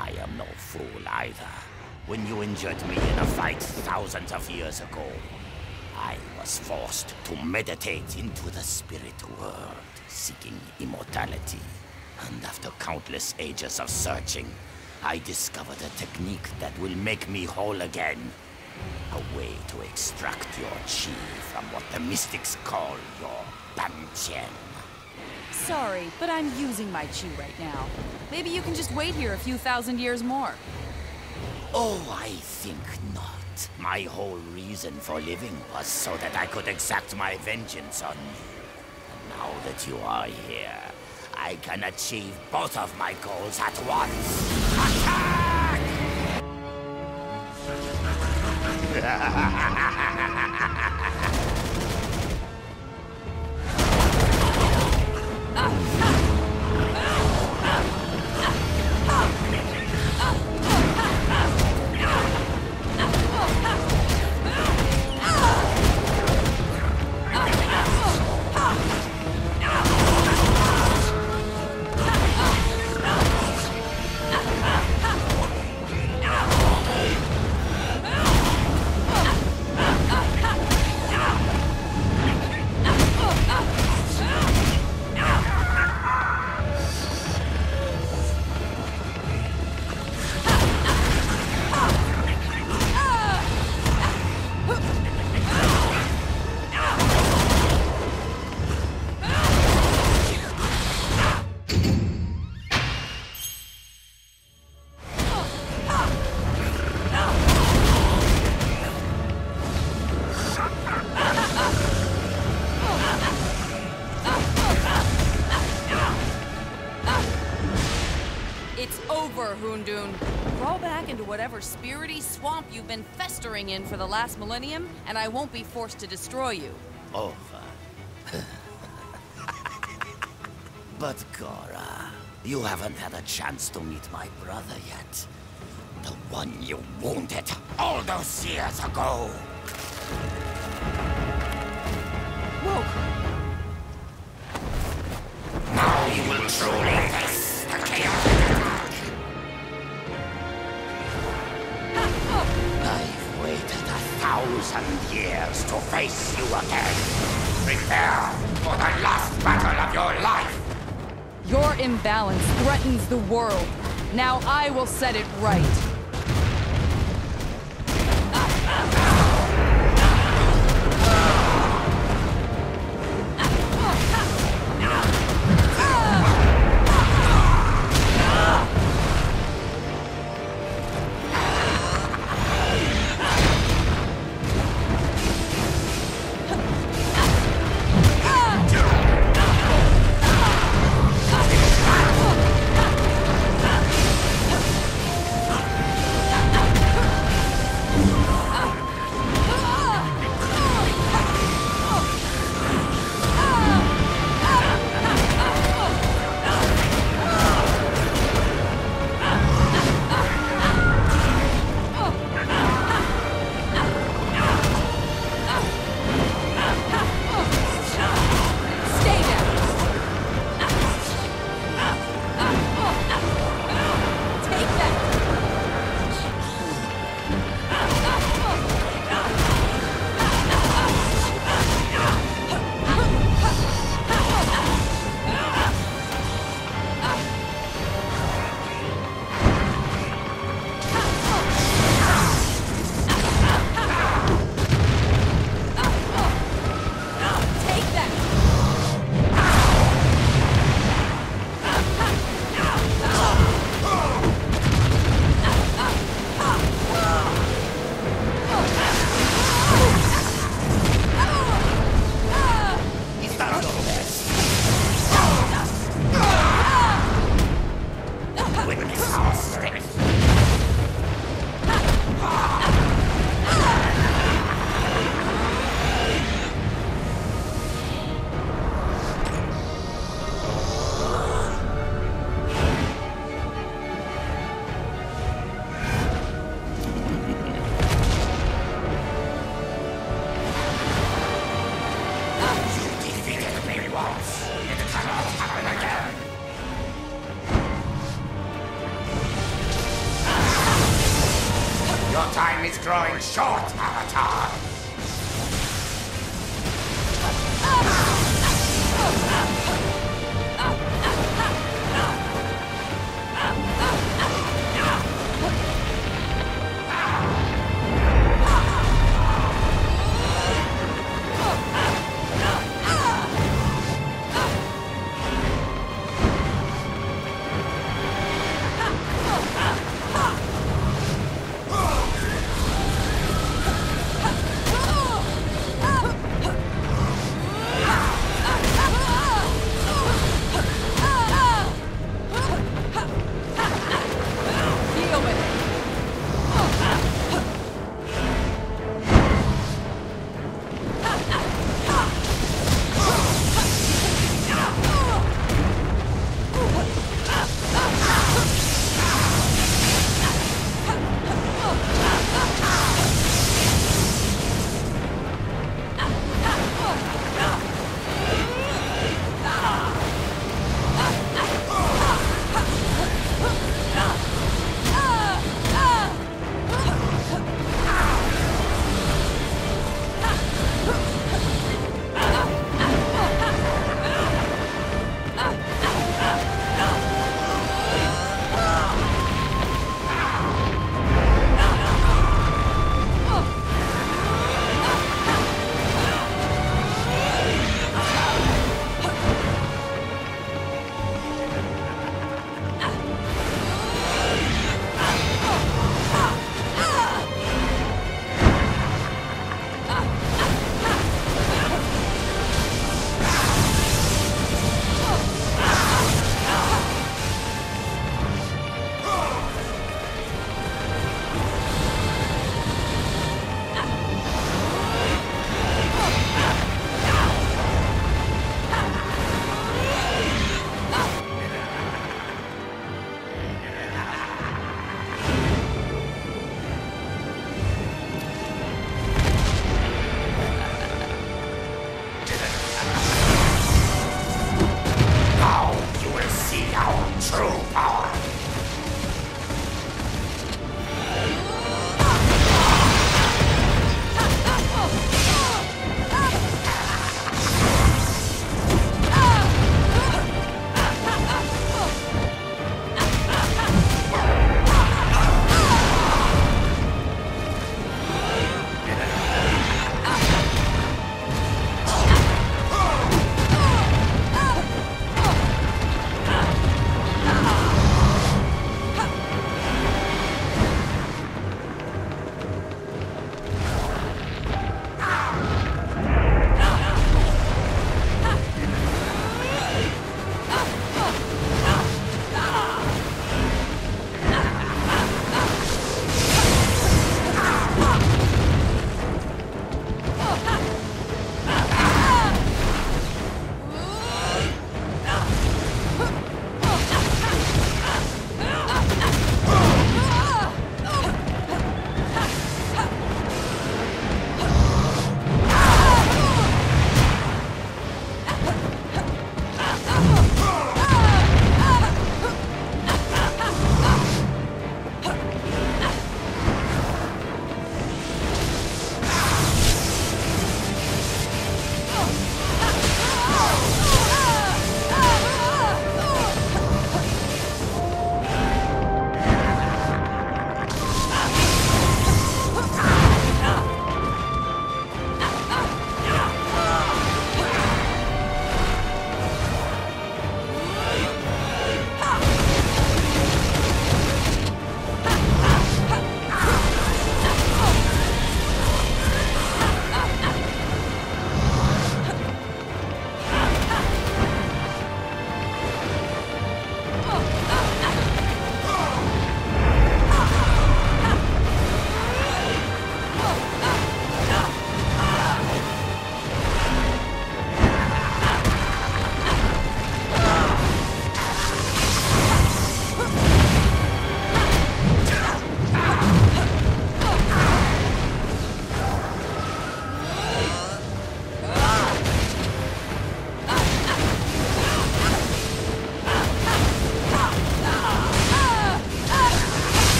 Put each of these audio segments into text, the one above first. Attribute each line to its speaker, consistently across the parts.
Speaker 1: I am no fool either. When you injured me in a fight thousands of years ago, I was forced to meditate into the spirit world, seeking immortality. And after countless ages of searching, I discovered a technique that will make me whole again. A way to extract your chi from what the mystics call your Banqian.
Speaker 2: Sorry, but I'm using my chi right now. Maybe you can just wait here a few thousand years more.
Speaker 1: Oh, I think not. My whole reason for living was so that I could exact my vengeance on you. And now that you are here, I can achieve both of my goals at once. Attack!
Speaker 2: Hoondoon. Crawl back into whatever spirity swamp you've been festering in for the last millennium, and I won't be forced to destroy you.
Speaker 1: Over. But Gora, you haven't had a chance to meet my brother yet. The one you wounded all those years ago.
Speaker 2: Whoa!
Speaker 1: Now you will truly face the chaotic attack. I've waited 1,000 years to face you again. Prepare for the last battle of your life.
Speaker 2: Your imbalance threatens the world. Now I will set it right.
Speaker 1: time is growing short, Avatar.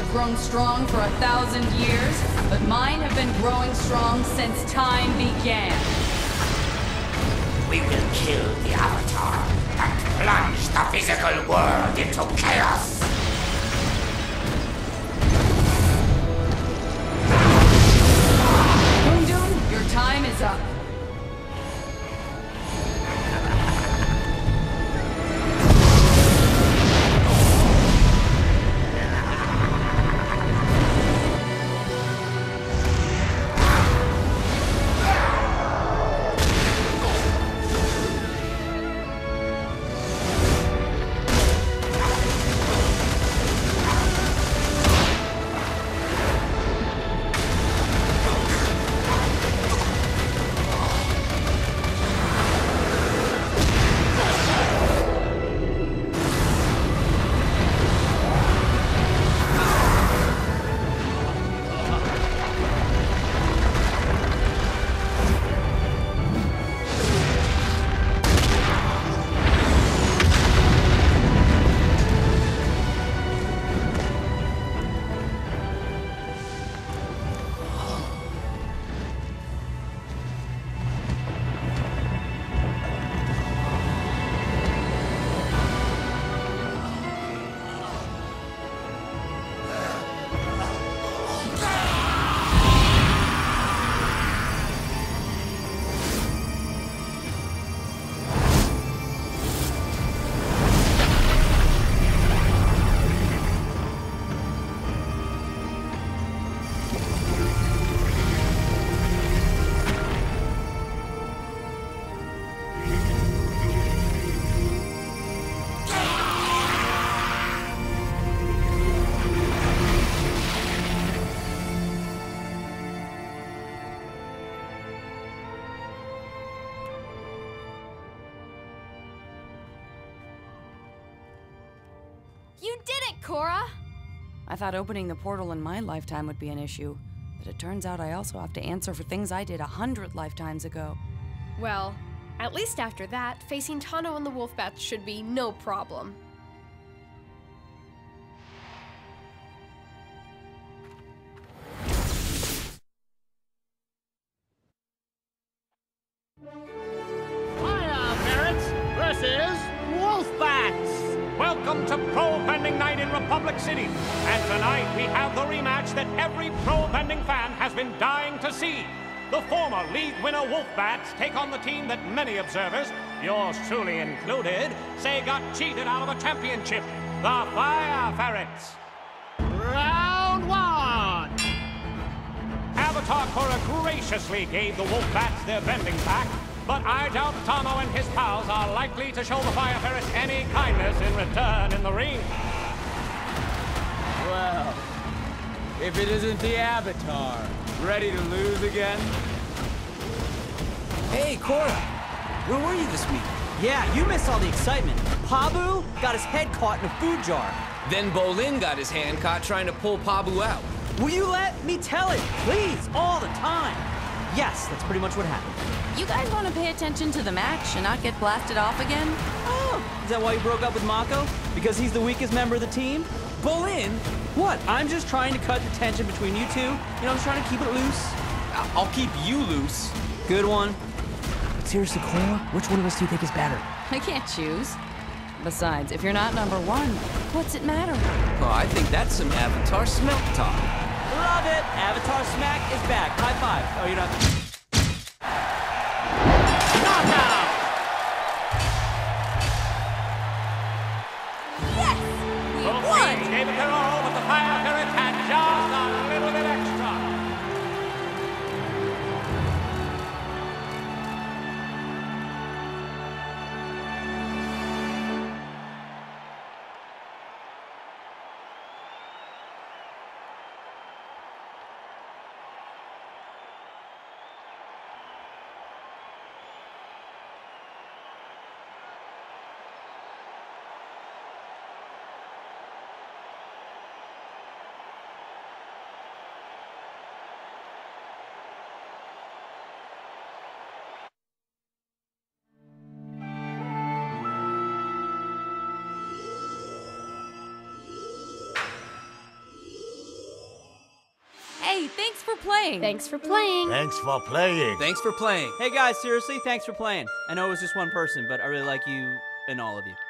Speaker 2: have grown strong for 1,000 years, but mine have been growing strong since time began.
Speaker 1: We will kill the Avatar and plunge the physical world into chaos.
Speaker 2: Doom, your time is up.
Speaker 3: You did it, Korra!
Speaker 2: I thought opening the portal in my lifetime would be an issue, but it turns out I also have to answer for things I did 100 lifetimes ago.
Speaker 3: Well, at least after that, facing Tano and the Wolfbats should be no problem.
Speaker 4: Fire Ferrets versus Wolfbats! Welcome to Pro Bending Night in Republic City. And tonight we have the rematch that every Pro Bending fan has been dying to see. The former league winner Wolfbats take on the team that many observers, yours truly included, say got cheated out of a championship, the Fire Ferrets. Round one! Avatar Korra graciously gave the Wolfbats their bending back, but I doubt Tano and his pals are likely to show the Fire Ferrets any kindness in return in the ring.
Speaker 5: Well, if it isn't the Avatar, ready to lose again?
Speaker 6: Hey, Korra! Where were you this week? Yeah, you missed all the excitement. Pabu got his head caught in a food jar.
Speaker 7: Then Bolin got his hand caught trying to pull Pabu out.
Speaker 6: Will you let me tell it, please, all the time? Yes, that's pretty much what happened.
Speaker 2: You guys want to pay attention to the match and not get blasted off again?
Speaker 6: Oh, is that why you broke up with Mako? Because he's the weakest member of the team?
Speaker 7: Bolin?
Speaker 6: What? I'm just trying to cut the tension between you two. You know, I'm just trying to keep it loose.
Speaker 7: I'll keep you loose.
Speaker 6: Good one. But seriously, Korra, which one of us do you think is better?
Speaker 2: I can't choose. Besides, if you're not number one, what's it matter?
Speaker 7: Oh, I think that's some Avatar smelt talk.
Speaker 6: Love it! Avatar Smack is back. High five. Oh, you're not...
Speaker 4: Knockout!
Speaker 2: Yes! We
Speaker 4: Both
Speaker 2: won!
Speaker 4: teams gave it their all, but the Fire Ferrets had just a little bit extra.
Speaker 2: Hey, thanks for playing.
Speaker 3: Thanks for playing.
Speaker 8: Thanks for playing.
Speaker 7: Thanks for playing.
Speaker 6: Hey guys, seriously, thanks for playing. I know it was just one person, but I really like you and all of you.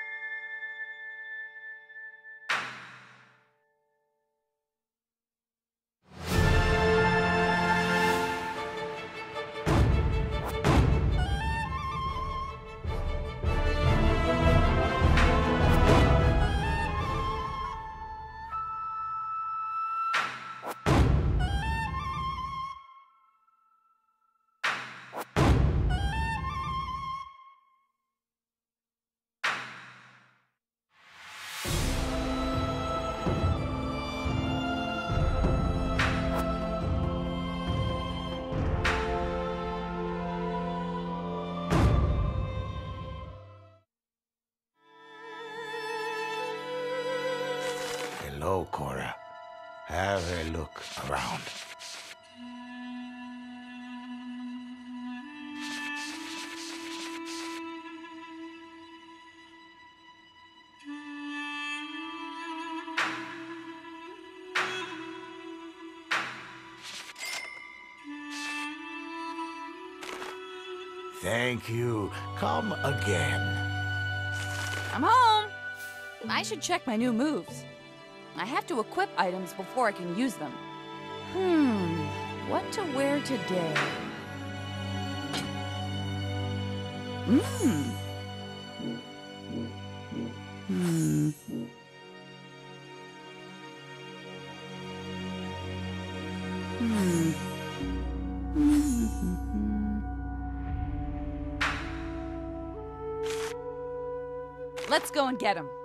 Speaker 8: Hello, Cora. Have a look around. Thank you. Come again.
Speaker 2: I'm home. I should check my new moves. I have to equip items before I can use them. What to wear today? Let's go and get him.